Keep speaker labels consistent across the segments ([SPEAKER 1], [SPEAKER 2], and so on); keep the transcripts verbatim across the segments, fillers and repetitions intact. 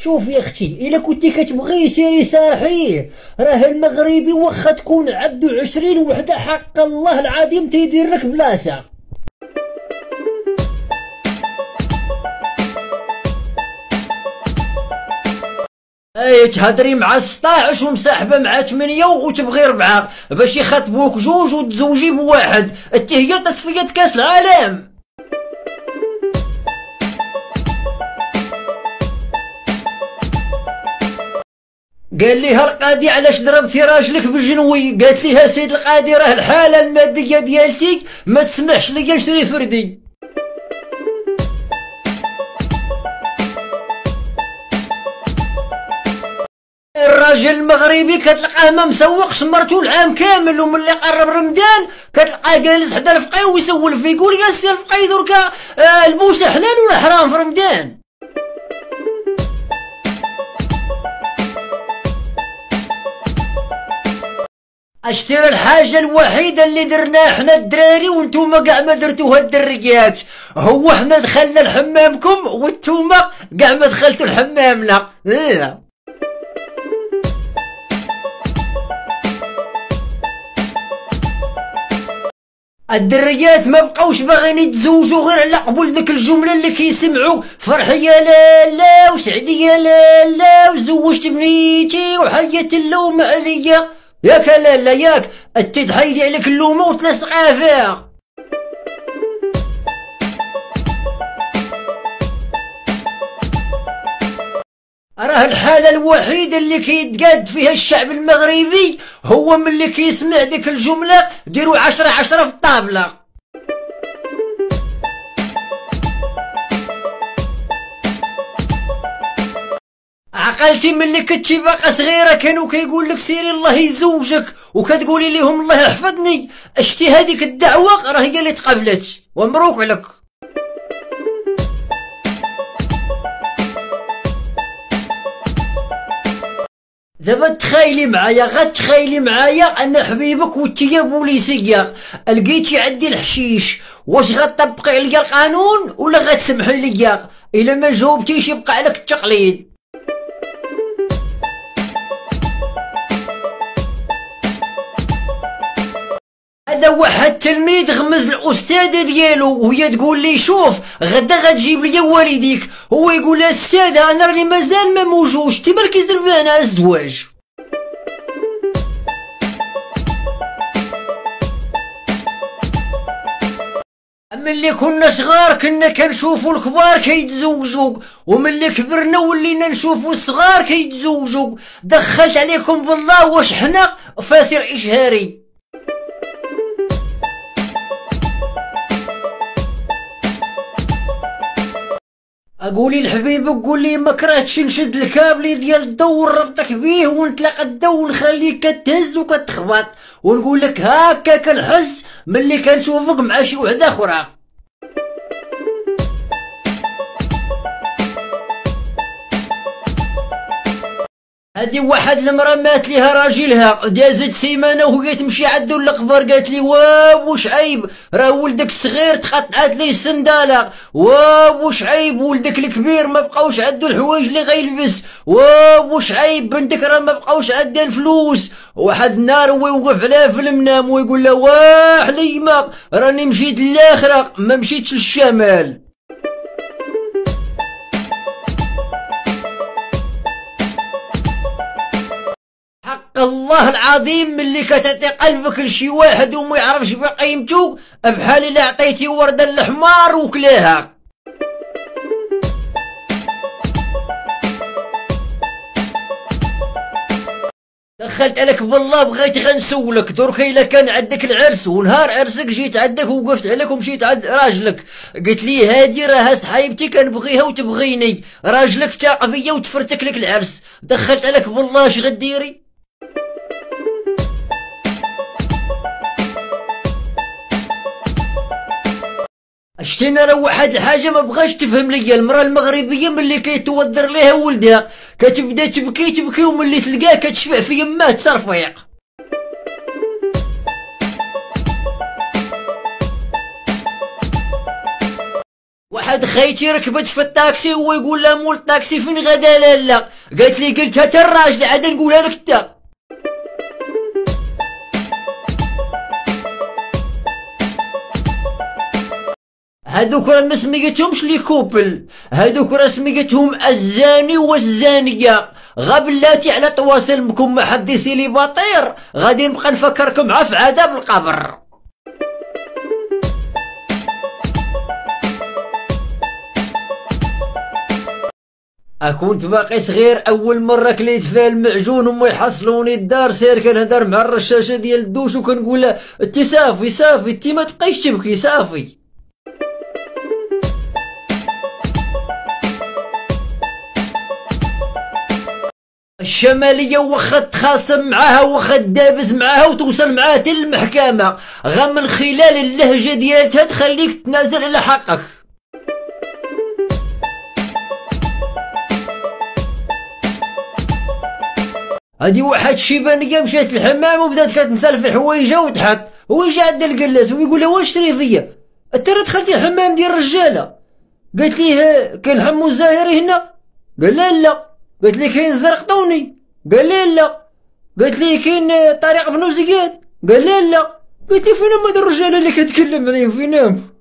[SPEAKER 1] شوف يا اختي، الا كنتي كتبغيه سيري صارحيه، راه المغربي واخا تكون عندو عشرين وحده حق الله العظيم تيدير لك بلاصه. اي تهضري مع ستاعش ومساحبه مع ثمانية وتبغي ربعه باش يخاطبوك جوج وتزوجي بواحد، انت هي تصفيه كاس العالم. قال ليها القاضي علاش ضربتي راجلك بالجنوي؟ قالت ليها سيد القاضي راه الحاله الماديه ديالتي ما تسمحش ليا نشري فردي. الراجل المغربي كتلقاه ما مسوقش مرتو العام كامل، وملي قرب رمضان كتلقاه جالس حدا الفقيه ويسول فيه، يقول يا سي الفقيه دركا آه البوسه حلال ولا حرام في رمضان؟ اشتري الحاجه الوحيده اللي درناها حنا الدراري وانتوما كاع ما درتوها الدريات، هو حنا دخلنا لحمامكم وانتوما كاع ما دخلتوا لحمامنا. لا الدريات ما بقاوش باغيين يتزوجوا غير على قبول ديك الجمله اللي كيسمعوا فرحي يا لالا وسعدي يا لالا وزوجت بنيتي وحيت اللومه عليا. ياك لالا ياك انت تحيدي عليك اللومه وتلصقها فيها. راه الحاله الوحيده اللي كيتقاد فيها الشعب المغربي هو ملي كيسمع ديك الجمله ديروا عشرة عشرة في الطابله. عقلتي ملي كنتي باقا صغيره كانوا كيقول لك سيري الله يزوجك وكتقولي لهم الله يحفظني، اشتي هذيك الدعوه راه هي اللي تقبلت ومبروك عليك. دابا تخيلي معايا غتخيلي معايا انا حبيبك وانتيا بوليسيه لقيتي عندي الحشيش، واش غطبقي عليا القانون ولا غتسمحي ليا؟ الا ما جاوبتيش يبقى عليك التقليد. هذا واحد تلميذ غمز الاستاذه ديالو وهي تقول لي شوف غدا غتجيب لي والديك، هو يقول لها استاذه انا راني مازال ما موجودش، انت مالك كيزرب انا على الزواج. ملي كنا صغار كنا كنشوفوا الكبار كيتزوجوا، وملي كبرنا ولينا نشوفوا الصغار كيتزوجوا. دخلت عليكم بالله واش حنا فاسر اشهاري؟ اقولي لحبيبك قولي ما كرهتش نشد الكابلي ديال الضو ونربطك بيه ونتلاقى الضو ونخليك كتهز وكتخبط ونقول لك هكا كنحس ملي كنشوفك مع شي وحده اخرى. هادي واحد المرا مات ليها راجلها، دازت سيمانه وهي تمشي عندو القبر قالت لي واو واش عيب راه ولدك الصغير تقطعت ليه السنداله، واو واش عيب ولدك الكبير ما بقاوش عندو الحوايج اللي غيلبس، واو واش عيب بنتك راه ما بقاوش عندها الفلوس. واحد النهار هو يوقف عليها في المنام ويقول لها واه حليمه راني مشيت للاخره ما مشيتش للشمال. الله العظيم ملي كتعطي قلبك لشي واحد وما يعرفش بقيمته بحال الا عطيتي ورده للحمار وكلاها. دخلت عليك بالله بغيت غنسولك دركا الا كان عندك العرس ونهار عرسك جيت عندك وقفت عليك ومشيت عند راجلك قلت لي هادي راها صحايبتي كنبغيها وتبغيني، راجلك تاق بيا وتفرتك لك العرس، دخلت عليك بالله اش غديري؟ شتينا راه واحد الحاجه ما بغاش تفهم ليا، المراه المغربيه ملي كيتوضر ليها ولدها كتبدا تبكي تبكي وملي تلقاه كتشفع في يماه تصرفيق. واحد خيتي ركبت في الطاكسي وهو يقول لها مول الطاكسي فين غدا لالا، قالت لي قلتها تا الراجل عاد نقولها لك انت. هادوك راه ما سميتهمش لي كوبل، هادوك راه سميتهم الزاني والزانية. غا بلاتي على تواصل بكم مع حد سيلي باطير غادي نبقى نفكركم عا في عذاب القبر. كنت باقي صغير اول مره كليت فيها المعجون وما يحصلوني الدار سير كنهضر مع الرشاشه ديال الدوش وكنقول لها انتي صافي صافي انتي ما تبقيش تبكي صافي. الشماليه واخا تخاصم معاها واخا تدابز معاها وتوصل معاها حتى للمحكمه، غا من خلال اللهجه ديالتها تخليك تنازل على حقك. هادي واحد الشيبانيه مشات للحمام وبدات كتنسال في حوايجها وتحط هو جا عند الكلاس ويقول لها واش شري فيا انت راه دخلتي الحمام ديال الرجاله؟ قالت ليه كاين حمو الزاهري هنا؟ قال لا لا. قالت لي كاين الزرقطوني؟ قال لي لا. قالت لي كاين طارق بن زياد؟ قال لي لا. قالت لي فين هاد الرجاله اللي كتكلم عليهم فينهم؟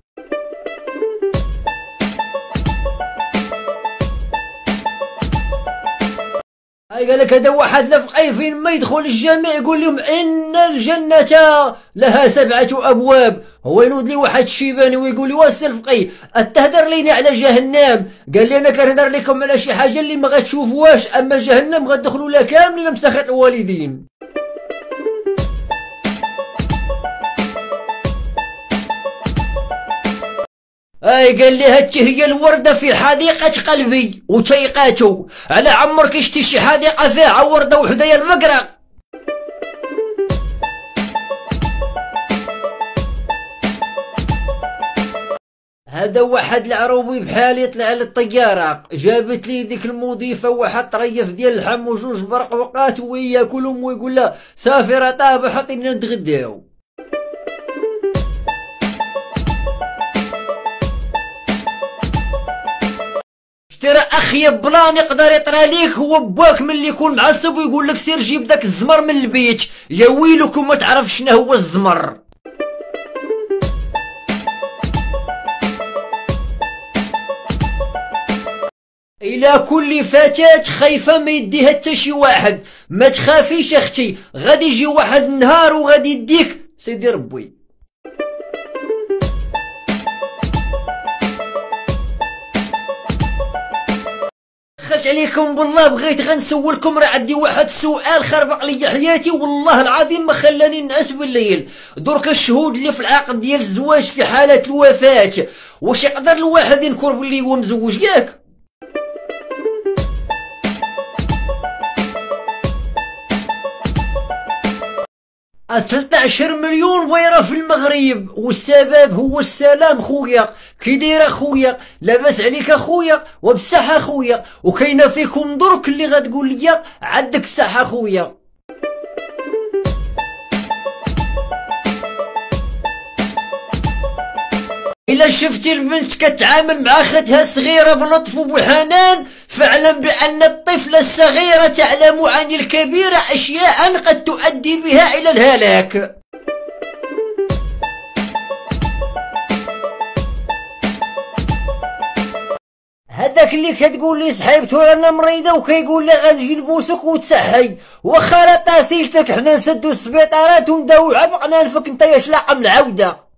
[SPEAKER 1] هاي قالك هذا واحد لفقي فين ما يدخل الجامع يقول لهم ان الجنة لها سبعة ابواب، هو ينوض لي واحد الشيباني ويقول لي واش الفقي اتهدر لينا على جهنم؟ قال لي انا كنهضر لكم على شي حاجة اللي ما غتشوفوهاش، اما جهنم غتدخلوا لها كاملين مساخط الوالدين. اي قال لي هاتي هي الوردة في حديقة قلبي وتيقاتو، على عمرك شتي شي حديقة فيها وردة وحدة يا البقرة؟ هذا واحد العروبي بحال يطلع للطيارة، جابت لي ديك المضيفة واحد طريف ديال اللحم وجوج برقوقات وياكلهم ويقول لها صافي راه طاب حطينا نتغداو. ترى اخيب بلان يقدر يطرى ليك هو باك ملي يكون معصب ويقول لك سير جيب داك الزمر من البيت، يا ويلكم ما تعرف شنو هو الزمر. الى كل فتاة خايفة ما يديها حتى شي واحد، ما تخافيش اختي غادي يجي واحد النهار وغادي يديك سيدي ربي. دخلت عليكم بالله بغيت غنسولكم راه عندي واحد السؤال خربق لي حياتي والله العظيم ما خلاني نعس بالليل. درك الشهود اللي في العقد ديال الزواج في حالة الوفاة واش يقدر الواحد ينكر باللي هو مزوج ياك؟ ثلاثة مليون فيرة في المغرب والسبب هو السلام خويا. كي داير خويا؟ لاباس عليك خويا؟ وبصحة خويا؟ وكاينه فيكم درك اللي غتقول لي عندك الصحة خويا. إلا شفتي البنت كتعامل مع اختها الصغيرة بلطف وبحنان فاعلم بأن الطفلة الصغيرة تعلم عن الكبيرة أشياء قد تؤدي بها إلى الهلاك. هذاك اللي كتقول لي صحيبتو رانا مريضة وكيقول لي غنجي نبوسك وتصحي، واخا راه طاسيلتك حنا نسدو السبيطارات ونداوي عبقنا نفك نتا يا شلاقة من العودة.